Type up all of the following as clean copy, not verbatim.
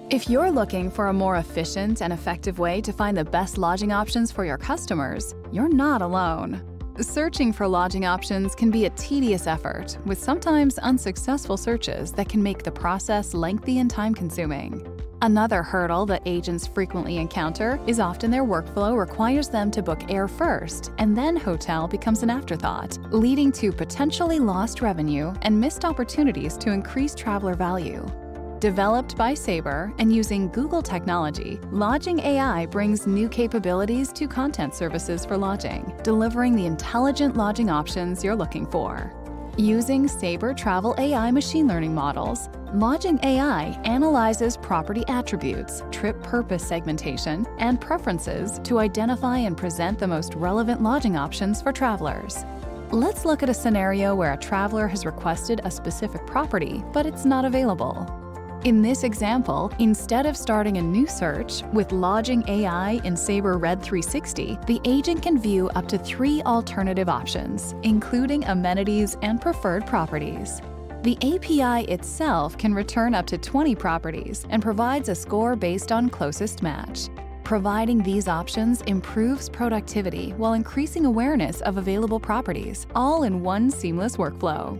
If you're looking for a more efficient and effective way to find the best lodging options for your customers, you're not alone. Searching for lodging options can be a tedious effort, with sometimes unsuccessful searches that can make the process lengthy and time-consuming. Another hurdle that agents frequently encounter is often their workflow requires them to book air first, and then hotel becomes an afterthought, leading to potentially lost revenue and missed opportunities to increase traveler value. Developed by Sabre and using Google technology, Lodging AI brings new capabilities to content services for lodging, delivering the intelligent lodging options you're looking for. Using Sabre Travel AI machine learning models, Lodging AI analyzes property attributes, trip purpose segmentation, and preferences to identify and present the most relevant lodging options for travelers. Let's look at a scenario where a traveler has requested a specific property, but it's not available. In this example, instead of starting a new search with Lodging AI in Sabre Red 360, the agent can view up to 3 alternative options, including amenities and preferred properties. The API itself can return up to 20 properties and provides a score based on closest match. Providing these options improves productivity while increasing awareness of available properties, all in one seamless workflow.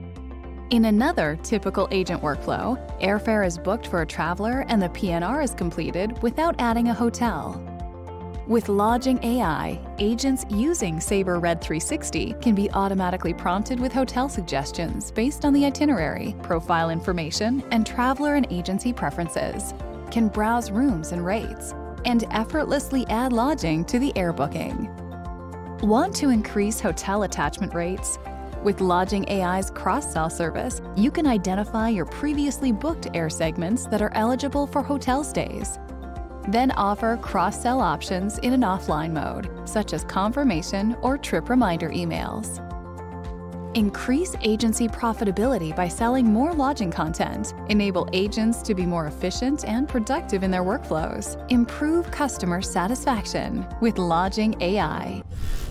In another typical agent workflow, airfare is booked for a traveler and the PNR is completed without adding a hotel. With Lodging AI, agents using Sabre Red 360 can be automatically prompted with hotel suggestions based on the itinerary, profile information, and traveler and agency preferences, can browse rooms and rates, and effortlessly add lodging to the air booking. Want to increase hotel attachment rates? With Lodging AI's cross-sell service, you can identify your previously booked air segments that are eligible for hotel stays. Then offer cross-sell options in an offline mode, such as confirmation or trip reminder emails. Increase agency profitability by selling more lodging content. Enable agents to be more efficient and productive in their workflows. Improve customer satisfaction with Lodging AI.